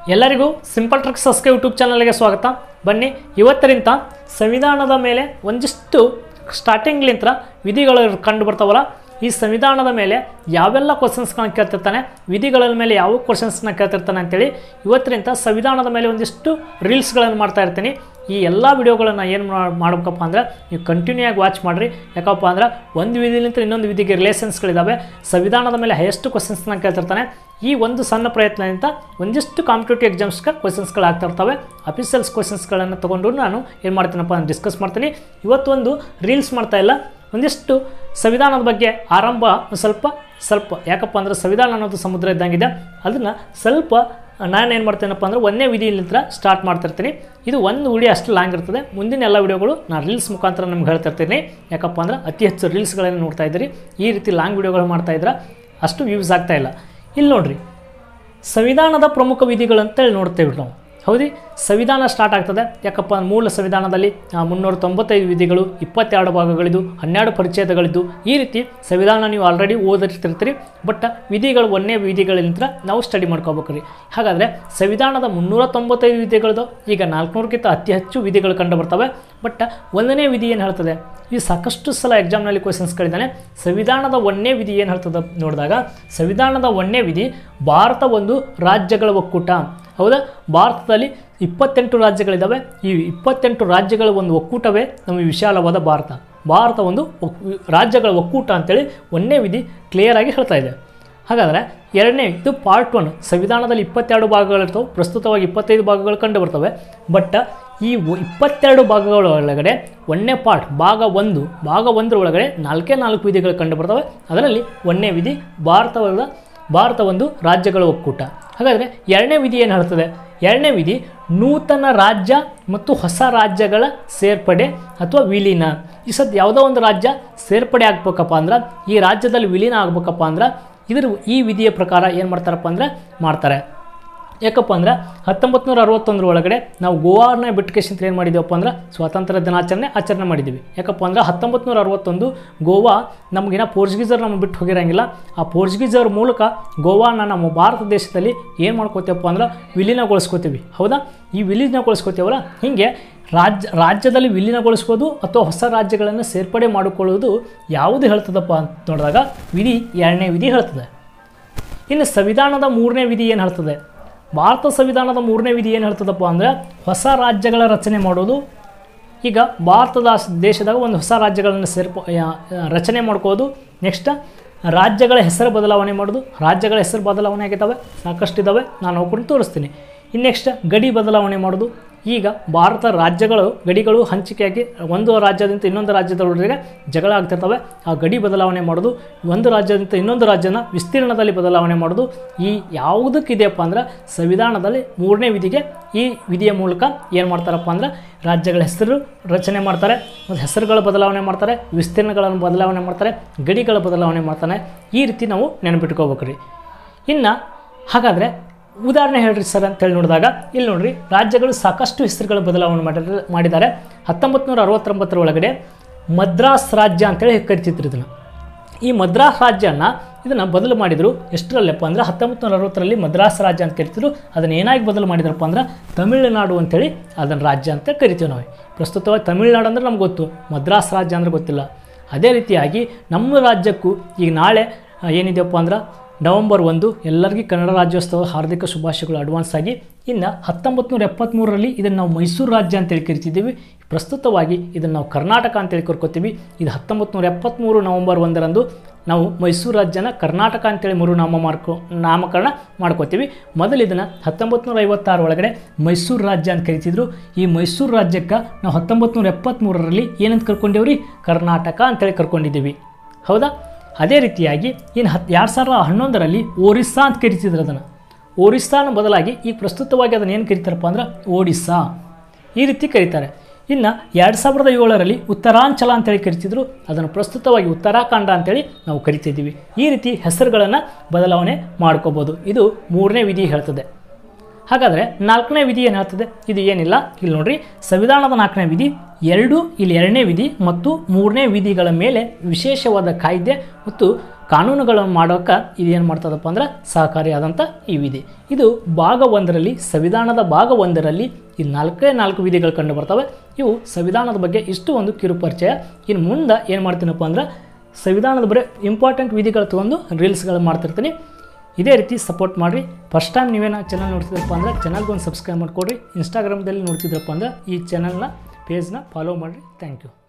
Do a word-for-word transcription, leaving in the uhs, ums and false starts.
ಎಲ್ಲರಿಗೂ simple tricks ಸಸ್ಕೆ YouTube ಚಾನಲ್ಗೆ ಸ್ವಾಗತ. ಬನ್ನಿ ಇವತ್ತರಿಂದ ಸಂವಿಧಾನದ ಮೇಲೆ ಒಂದಿಷ್ಟು ಸ್ಟಾರ್ಟಿಂಗ್ಲಿಂತ ವಿಧಿಗಳು ಕಂಡು ಬರ್ತಾವಲ್ಲ, ಈ ಸಂವಿಧಾನದ ಮೇಲೆ ಯಾವೆಲ್ಲ ಕ್ವಶನ್ಸ್ಗಳನ್ನ ಕೇಳ್ತಿರ್ತಾನೆ, ವಿಧಿಗಳ ಮೇಲೆ ಯಾವ ಕ್ವಶನ್ಸ್ನ ಕೇಳ್ತಿರ್ತಾನೆ ಅಂತೇಳಿ ಇವತ್ತರಿಂದ ಸಂವಿಧಾನದ ಮೇಲೆ ಒಂದಿಷ್ಟು ರೀಲ್ಸ್ಗಳನ್ನು ಮಾಡ್ತಾ ಇರ್ತೀನಿ. ಈ ಎಲ್ಲ ವಿಡಿಯೋಗಳನ್ನು ಏನು ಮಾಡಬೇಕಪ್ಪ ಅಂದ್ರೆ ನೀವು ಕಂಟಿನ್ಯೂ ಆಗಿ ವಾಚ್ ಮಾಡಿರಿ. ಯಾಕಪ್ಪ ಅಂದ್ರೆ ಒಂದು ವಿಧಿಲಿಂತ ಇನ್ನೊಂದು ವಿಧಿಗೆ ರಿಲೇಷನ್ಸ್ಗಳಿದ್ದಾವೆ. ಸಂವಿಧಾನದ ಮೇಲೆ ಹೈಯೆಸ್ಟ್ ಕ್ವಶನ್ಸ್ನ ಕೇಳ್ತಿರ್ತಾನೆ. ಈ ಒಂದು ಸಣ್ಣ ಪ್ರಯತ್ನದಿಂದ ಒಂದಿಷ್ಟು ಕಾಂಪಿಟೇಟಿವ್ ಎಕ್ಸಾಮ್ಸ್ಗೆ ಕ್ವಶನ್ಸ್ಗಳು ಆಗ್ತಾ ಇರ್ತವೆ. ಅಫಿಷಿಯಲ್ಸ್ ಕ್ವಶನ್ಸ್ಗಳನ್ನು ತೊಗೊಂಡು ನಾನು ಏನು ಮಾಡ್ತೀನಪ್ಪ ಅಂದ್ರೆ ಡಿಸ್ಕಸ್ ಮಾಡ್ತೀನಿ. ಇವತ್ತೊಂದು ರೀಲ್ಸ್ ಮಾಡ್ತಾ ಇಲ್ಲ, ಒಂದಿಷ್ಟು ಸಂವಿಧಾನದ ಬಗ್ಗೆ ಆರಂಭ ಸ್ವಲ್ಪ ಸ್ವಲ್ಪ ಯಾಕಪ್ಪ ಅಂದ್ರೆ ಸಂವಿಧಾನ ಅನ್ನೋದು ಸಮುದ್ರ ಇದ್ದಂಗಿದೆ. ಅದನ್ನು ಸ್ವಲ್ಪ ನಾನು ಏನು ಮಾಡ್ತೇನಪ್ಪ ಅಂದ್ರೆ ಒಂದೇ ವಿಧಿಯಿಂದ ಸ್ಟಾರ್ಟ್ ಮಾಡ್ತಿರ್ತೀನಿ. ಇದು ಒಂದು ವಿಡಿಯೋ ಅಷ್ಟು ಲಾಂಗ್ ಇರ್ತದೆ. ಮುಂದಿನ ಎಲ್ಲ ವಿಡಿಯೋಗಳು ನಾನು ರೀಲ್ಸ್ ಮುಖಾಂತರ ನಿಮ್ಗೆ ಹೇಳ್ತಿರ್ತೀನಿ. ಯಾಕಪ್ಪ ಅಂದ್ರೆ ಅತಿ ಹೆಚ್ಚು ರೀಲ್ಸ್ಗಳನ್ನು ನೋಡ್ತಾ ಇದ್ದೀರಿ. ಈ ರೀತಿ ಲಾಂಗ್ ವಿಡಿಯೋಗಳು ಮಾಡ್ತಾಯಿದ್ರೆ ಅಷ್ಟು ವ್ಯೂಸ್ ಆಗ್ತಾ ಇಲ್ಲ. ಇಲ್ಲಿ ನೋಡಿರಿ, ಸಂವಿಧಾನದ ಪ್ರಮುಖ ವಿಧಿಗಳಂತೇಳಿ ನೋಡ್ತೇವೆ ನಾವು. ಹೌದು, ಸಂವಿಧಾನ ಸ್ಟಾರ್ಟ್ ಆಗ್ತದೆ. ಯಾಕಪ್ಪ ಮೂಲ ಸಂವಿಧಾನದಲ್ಲಿ ಮುನ್ನೂರ ತೊಂಬತ್ತೈದು ವಿಧಿಗಳು, ಇಪ್ಪತ್ತೆರಡು ಭಾಗಗಳಿದ್ದು, ಹನ್ನೆರಡು ಪರಿಚ್ಛೇದಗಳಿದ್ದು, ಈ ರೀತಿ ಸಂವಿಧಾನ ನೀವು ಆಲ್ರೆಡಿ ಓದಿರ್ತಿರ್ತೀರಿ. ಬಟ್ ವಿಧಿಗಳು ಒಂದೇ ವಿಧಿಗಳಿಂದ ನಾವು ಸ್ಟಡಿ ಮಾಡ್ಕೋಬೇಕ್ರಿ. ಹಾಗಾದರೆ ಸಂವಿಧಾನದ ಮುನ್ನೂರ ತೊಂಬತ್ತೈದು ವಿಧಿಗಳದು ಈಗ ನಾಲ್ಕುನೂರಕ್ಕಿಂತ ಅತಿ ಹೆಚ್ಚು ವಿಧಿಗಳು ಕಂಡು ಬರ್ತವೆ. ಬಟ್ ಒಂದನೇ ವಿಧಿ ಏನು ಹೇಳ್ತದೆ, ಈ ಸಾಕಷ್ಟು ಸಲ ಎಕ್ಸಾಮ್ನಲ್ಲಿ ಕ್ವಶನ್ಸ್ಗಳಿದ್ದಾನೆ. ಸಂವಿಧಾನದ ಒಂದನೇ ವಿಧಿ ಏನು ಹೇಳ್ತದೆ ನೋಡಿದಾಗ, ಸಂವಿಧಾನದ ಒಂದನೇ ವಿಧಿ ಭಾರತ ಒಂದು ರಾಜ್ಯಗಳ ಒಕ್ಕೂಟ. ಹೌದಾ, ಭಾರತದಲ್ಲಿ ಇಪ್ಪತ್ತೆಂಟು ರಾಜ್ಯಗಳಿದ್ದಾವೆ. ಈ ಇಪ್ಪತ್ತೆಂಟು ರಾಜ್ಯಗಳ ಒಂದು ಒಕ್ಕೂಟವೇ ನಮ್ಮ ವಿಶಾಲವಾದ ಭಾರತ. ಭಾರತ ಒಂದು ರಾಜ್ಯಗಳ ಒಕ್ಕೂಟ ಅಂತೇಳಿ ಒಂದನೇ ವಿಧಿ ಕ್ಲಿಯರಾಗಿ ಹೇಳ್ತಾ ಇದೆ. ಹಾಗಾದರೆ ಎರಡನೇ ಇದು ಪಾರ್ಟ್ ಒನ್. ಸಂವಿಧಾನದಲ್ಲಿ ಇಪ್ಪತ್ತೆರಡು ಭಾಗಗಳಿರ್ತವೆ. ಪ್ರಸ್ತುತವಾಗಿ ಇಪ್ಪತ್ತೈದು ಭಾಗಗಳು ಕಂಡು ಬರ್ತವೆ. ಬಟ್ ಈ ಇಪ್ಪತ್ತೆರಡು ಭಾಗಗಳ ಒಳಗಡೆ ಒಂದನೇ ಪಾರ್ಟ್ ಭಾಗ ಒಂದು ಭಾಗ ಒಂದರ ಒಳಗಡೆ ನಾಲ್ಕೇ ನಾಲ್ಕು ವಿಧಿಗಳು ಕಂಡು ಬರ್ತವೆ. ಅದರಲ್ಲಿ ಒಂದನೇ ವಿಧಿ ಭಾರತದ ಭಾರತ ಒಂದು ರಾಜ್ಯಗಳ ಒಕ್ಕೂಟ. ಹಾಗಾದರೆ ಎರಡನೇ ವಿಧಿ ಏನು ಹೇಳ್ತದೆ, ಎರಡನೇ ವಿಧಿ ನೂತನ ರಾಜ್ಯ ಮತ್ತು ಹೊಸ ರಾಜ್ಯಗಳ ಸೇರ್ಪಡೆ ಅಥವಾ ವಿಲೀನ. ಈ ಸದ್ ಯಾವುದೋ ಒಂದು ರಾಜ್ಯ ಸೇರ್ಪಡೆ ಆಗ್ಬೇಕಪ್ಪ ಅಂದ್ರೆ, ಈ ರಾಜ್ಯದಲ್ಲಿ ವಿಲೀನ ಆಗ್ಬೇಕಪ್ಪ ಅಂದ್ರೆ ಇದ್ರ ಈ ವಿಧಿಯ ಪ್ರಕಾರ ಏನು ಮಾಡ್ತಾರಪ್ಪ ಅಂದ್ರೆ ಮಾಡ್ತಾರೆ. ಯಾಕಪ್ಪ ಅಂದ್ರೆ ಹತ್ತೊಂಬತ್ತು ನೂರ ಅರವತ್ತೊಂದರ ಒಳಗಡೆ ನಾವು ಗೋವಾನ ಬಿಟ್ಕೇಶನ್ ಏನು ಮಾಡಿದ್ದೀವಪ್ಪ ಅಂದ್ರೆ ಸ್ವಾತಂತ್ರ್ಯ ದಿನಾಚರಣೆ ಆಚರಣೆ ಮಾಡಿದ್ದೀವಿ. ಯಾಕಪ್ಪ ಅಂದ್ರೆ ಹತ್ತೊಂಬತ್ತು ನೂರ ಅರವತ್ತೊಂದು ಗೋವಾ ನಮಗಿನ ಪೋರ್ಚುಗೀಸರು ನಮ್ಮ ಬಿಟ್ಟು ಹೋಗಿರಂಗಿಲ್ಲ. ಆ ಪೋರ್ಚುಗೀಸರ ಮೂಲಕ ಗೋವಾನ ನಮ್ಮ ಭಾರತ ದೇಶದಲ್ಲಿ ಏನು ಮಾಡ್ಕೋತೀವಪ್ಪ ಅಂದ್ರೆ ವಿಲೀನಗೊಳಿಸ್ಕೋತೀವಿ. ಹೌದಾ, ಈ ವಿಲೀನಗೊಳಿಸ್ಕೋತೀವಲ್ಲ, ಹೀಗೆ ರಾಜ್ಯ ರಾಜ್ಯದಲ್ಲಿ ವಿಲೀನಗೊಳಿಸ್ಬೋದು ಅಥವಾ ಹೊಸ ರಾಜ್ಯಗಳನ್ನು ಸೇರ್ಪಡೆ ಮಾಡಿಕೊಳ್ಳೋದು ಯಾವುದು ಹೇಳ್ತದಪ್ಪ ಅಂತ ನೋಡಿದಾಗ ವಿಧಿ ಎರಡನೇ ವಿಧಿ ಹೇಳ್ತದೆ. ಇನ್ನು ಸಂವಿಧಾನದ ಮೂರನೇ ವಿಧಿ ಏನು ಹೇಳ್ತದೆ, ಭಾರತ ಸಂವಿಧಾನದ ಮೂರನೇ ವಿಧಿ ಏನು ಹೇಳ್ತದಪ್ಪ ಅಂದರೆ ಹೊಸ ರಾಜ್ಯಗಳ ರಚನೆ ಮಾಡೋದು. ಈಗ ಭಾರತದ ದೇಶದಾಗ ಒಂದು ಹೊಸ ರಾಜ್ಯಗಳನ್ನು ಸೇರ್ಪ ರಚನೆ ಮಾಡ್ಕೋದು. ನೆಕ್ಸ್ಟ್ ರಾಜ್ಯಗಳ ಹೆಸರು ಬದಲಾವಣೆ ಮಾಡೋದು. ರಾಜ್ಯಗಳ ಹೆಸರು ಬದಲಾವಣೆ ಆಗಿದ್ದಾವೆ, ಸಾಕಷ್ಟು ಇದ್ದಾವೆ, ನಾನು ಹೋಗ್ಕೊಂಡು ತೋರಿಸ್ತೀನಿ. ಇನ್ನು ನೆಕ್ಸ್ಟ್ ಗಡಿ ಬದಲಾವಣೆ ಮಾಡೋದು. ಈಗ ಭಾರತ ರಾಜ್ಯಗಳು ಗಡಿಗಳು ಹಂಚಿಕೆಯಾಗಿ ಒಂದು ರಾಜ್ಯದಿಂದ ಇನ್ನೊಂದು ರಾಜ್ಯದೊಳಗೆ ಜಗಳ ಆಗ್ತಿರ್ತವೆ. ಆ ಗಡಿ ಬದಲಾವಣೆ ಮಾಡೋದು. ಒಂದು ರಾಜ್ಯದಿಂದ ಇನ್ನೊಂದು ರಾಜ್ಯನ ವಿಸ್ತೀರ್ಣದಲ್ಲಿ ಬದಲಾವಣೆ ಮಾಡೋದು. ಈ ಯಾವುದಕ್ಕಿದೆಯಪ್ಪ ಅಂದ್ರೆ ಸಂವಿಧಾನದಲ್ಲಿ ಮೂರನೇ ವಿಧಿಗೆ ಈ ವಿಧಿಯ ಮೂಲಕ ಏನು ಮಾಡ್ತಾರಪ್ಪ ಅಂದ್ರೆ ರಾಜ್ಯಗಳ ಹೆಸರು ರಚನೆ ಮಾಡ್ತಾರೆ, ಮತ್ತು ಹೆಸರುಗಳ ಬದಲಾವಣೆ ಮಾಡ್ತಾರೆ, ವಿಸ್ತೀರ್ಣಗಳನ್ನು ಬದಲಾವಣೆ ಮಾಡ್ತಾರೆ, ಗಡಿಗಳ ಬದಲಾವಣೆ ಮಾಡ್ತಾನೆ. ಈ ರೀತಿ ನಾವು ನೆನಪಿಟ್ಕೋಬೇಕ್ರಿ. ಇನ್ನು ಹಾಗಾದರೆ ಉದಾಹರಣೆ ಹೇಳ್ರಿ ಸರ್ ಅಂತೇಳಿ ನೋಡಿದಾಗ ಇಲ್ಲಿ ನೋಡ್ರಿ, ರಾಜ್ಯಗಳು ಸಾಕಷ್ಟು ಹೆಸರುಗಳ ಬದಲಾವಣೆ ಮಾಡಿ ಮಾಡಿದ್ದಾರೆ. ಹತ್ತೊಂಬತ್ತು ನೂರ ಅರವತ್ತೊಂಬತ್ತರ ಒಳಗಡೆ ಮದ್ರಾಸ್ ರಾಜ್ಯ ಅಂತೇಳಿ ಕರಿತಿದ್ರು ಇದನ್ನು. ಈ ಮದ್ರಾಸ್ ರಾಜ್ಯನ ಇದನ್ನು ಬದಲು ಮಾಡಿದರು ಎಷ್ಟರಲ್ಲಪ್ಪ ಅಂದ್ರೆ ಹತ್ತೊಂಬತ್ತು ನೂರ ಅರವತ್ತರಲ್ಲಿ ಮದ್ರಾಸ್ ರಾಜ್ಯ ಅಂತ ಕರಿತಿದ್ರು. ಅದನ್ನು ಏನಾಗಿ ಬದಲು ಮಾಡಿದ್ರಪ್ಪ ಅಂದ್ರೆ ತಮಿಳುನಾಡು ಅಂತೇಳಿ ಅದನ್ನು ರಾಜ್ಯ ಅಂತ ಕರಿತೀವಿ ನಾವು. ಪ್ರಸ್ತುತವಾಗಿ ತಮಿಳುನಾಡು ಅಂದ್ರೆ ನಮ್ಗೆ ಗೊತ್ತು, ಮದ್ರಾಸ್ ರಾಜ್ಯ ಅಂದ್ರೆ ಗೊತ್ತಿಲ್ಲ. ಅದೇ ರೀತಿಯಾಗಿ ನಮ್ಮ ರಾಜ್ಯಕ್ಕೂ ಈಗ ನಾಳೆ ಏನಿದೆಯಪ್ಪ ಅಂದ್ರೆ ನವಂಬರ್ ಒಂದು ಎಲ್ಲರಿಗೂ ಕನ್ನಡ ರಾಜ್ಯೋತ್ಸವ ಹಾರ್ದಿಕ ಶುಭಾಶಯಗಳು ಅಡ್ವಾನ್ಸ್ ಆಗಿ. ಇನ್ನು ಹತ್ತೊಂಬತ್ತು ನೂರ ಎಪ್ಪತ್ತ್ಮೂರರಲ್ಲಿ ಇದನ್ನು ನಾವು ಮೈಸೂರು ರಾಜ್ಯ ಅಂತೇಳಿ ಕರಿತಿದ್ದೀವಿ. ಪ್ರಸ್ತುತವಾಗಿ ಇದನ್ನು ನಾವು ಕರ್ನಾಟಕ ಅಂತೇಳಿ ಕರ್ಕೋತೀವಿ. ಇದು ಹತ್ತೊಂಬತ್ತು ನೂರ ಎಪ್ಪತ್ತ್ಮೂರು ನವಂಬರ್ ಒಂದರಂದು ನಾವು ಮೈಸೂರು ರಾಜ್ಯನ ಕರ್ನಾಟಕ ಅಂತೇಳಿ ಮರುನಾಮ ಮಾರ್ಕೊ ನಾಮಕರಣ ಮಾಡ್ಕೋತೀವಿ. ಮೊದಲು ಇದನ್ನು ಹತ್ತೊಂಬತ್ತು ನೂರ ಐವತ್ತಾರು ಒಳಗಡೆ ಮೈಸೂರು ರಾಜ್ಯ ಅಂತ ಕರಿತಿದ್ರು. ಈ ಮೈಸೂರು ರಾಜ್ಯಕ್ಕೆ ನಾವು ಹತ್ತೊಂಬತ್ತು ನೂರ ಎಪ್ಪತ್ತ್ಮೂರರಲ್ಲಿ ಏನಂತ ಕರ್ಕೊಂಡೇವ್ರಿ, ಕರ್ನಾಟಕ ಅಂತೇಳಿ ಕರ್ಕೊಂಡಿದ್ದೀವಿ. ಹೌದಾ, ಅದೇ ರೀತಿಯಾಗಿ ಇನ್ನು ಹತ್ತು ಎರಡು ಸಾವಿರದ ಹನ್ನೊಂದರಲ್ಲಿ ಒರಿಸ್ಸಾ ಅಂತ ಕರಿತಿದ್ರು. ಅದನ್ನು ಒರಿಸ್ಸಾನ ಬದಲಾಗಿ ಈಗ ಪ್ರಸ್ತುತವಾಗಿ ಅದನ್ನು ಏನು ಕರೀತಾರಪ್ಪ ಅಂದ್ರೆ ಒಡಿಸ್ಸಾ, ಈ ರೀತಿ ಕರೀತಾರೆ. ಇನ್ನು ಎರಡು ಸಾವಿರದ ಏಳರಲ್ಲಿ ಉತ್ತರಾಂಚಲ ಅಂತೇಳಿ ಕರಿತಿದ್ರು. ಅದನ್ನು ಪ್ರಸ್ತುತವಾಗಿ ಉತ್ತರಾಖಂಡ ಅಂತೇಳಿ ನಾವು ಕರಿತಿದ್ದೀವಿ. ಈ ರೀತಿ ಹೆಸರುಗಳನ್ನು ಬದಲಾವಣೆ ಮಾಡ್ಕೋಬೋದು. ಇದು ಮೂರನೇ ವಿಧಿ ಹೇಳ್ತದೆ. ಹಾಗಾದರೆ ನಾಲ್ಕನೇ ವಿಧಿ ಏನು ಹೇಳ್ತದೆ, ಇದು ಏನಿಲ್ಲ. ಇಲ್ಲಿ ನೋಡ್ರಿ, ಸಂವಿಧಾನದ ನಾಲ್ಕನೇ ವಿಧಿ ಎರಡು ಇಲ್ಲಿ ಎರಡನೇ ವಿಧಿ ಮತ್ತು ಮೂರನೇ ವಿಧಿಗಳ ಮೇಲೆ ವಿಶೇಷವಾದ ಕಾಯ್ದೆ ಮತ್ತು ಕಾನೂನುಗಳನ್ನು ಮಾಡೋಕ್ಕೆ ಇದೇನು ಮಾಡ್ತದಪ್ಪ ಅಂದ್ರೆ ಸಹಕಾರಿಯಾದಂಥ ಈ ವಿಧಿ. ಇದು ಭಾಗ ಒಂದರಲ್ಲಿ, ಸಂವಿಧಾನದ ಭಾಗ ಒಂದರಲ್ಲಿ ಈ ನಾಲ್ಕೇ ನಾಲ್ಕು ವಿಧಿಗಳು ಕಂಡು ಬರ್ತವೆ. ಇವು ಸಂವಿಧಾನದ ಬಗ್ಗೆ ಇಷ್ಟು ಒಂದು ಕಿರು ಪರಿಚಯ. ಇನ್ನು ಮುಂದೆ ಏನು ಮಾಡ್ತೀನಪ್ಪ ಅಂದ್ರೆ ಸಂವಿಧಾನದ ಬರೀ ಇಂಪಾರ್ಟೆಂಟ್ ವಿಧಿಗಳು ತೊಗೊಂಡು ರೀಲ್ಸ್ಗಳು ಮಾಡ್ತಿರ್ತೀನಿ. ಇದೇ ರೀತಿ ಸಪೋರ್ಟ್ ಮಾಡಿರಿ. ಫಸ್ಟ್ ಟೈಮ್ ನೀವೇನ ಚಾನಲ್ ನೋಡ್ತಿದ್ರಪ್ಪ ಅಂದ್ರೆ ಚಾನಲ್ಗೆ ಒಂದು ಸಬ್ಸ್ಕ್ರೈಬ್ ಮಾಡಿಕೊಡ್ರಿ. ಇನ್ಸ್ಟಾಗ್ರಾಮ್ದಲ್ಲಿ ನೋಡ್ತಿದ್ರಪ್ಪ ಅಂದ್ರೆ ಈ ಚಾನಲ್ನ ಪೇಜ್ನ ಫಾಲೋ ಮಾಡಿರಿ. Thank you.